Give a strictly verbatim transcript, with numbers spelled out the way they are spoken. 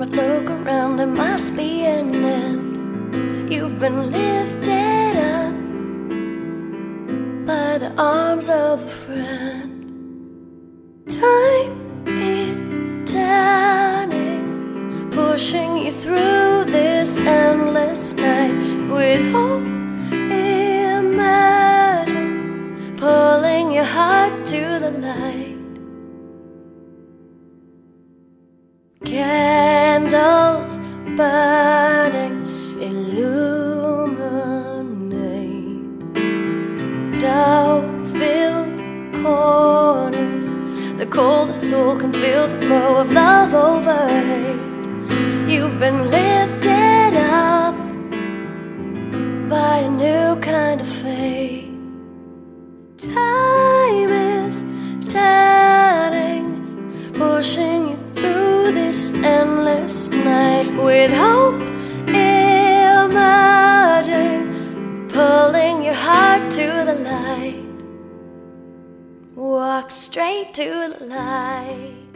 but look around, there must be an end. You've been lifted up by the arms of a friend. Time is turning, pushing you through this endless night with hope emerging, pulling your heart to the light. Candles burning, illuminate doubt-filled corners. The coldest soul can feel the glow of love over hate. You've been lifted up by a new kind of faith. Time is turning, pushing you through this endless night with hope emerging, pulling your heart to the light. Walk straight to the light.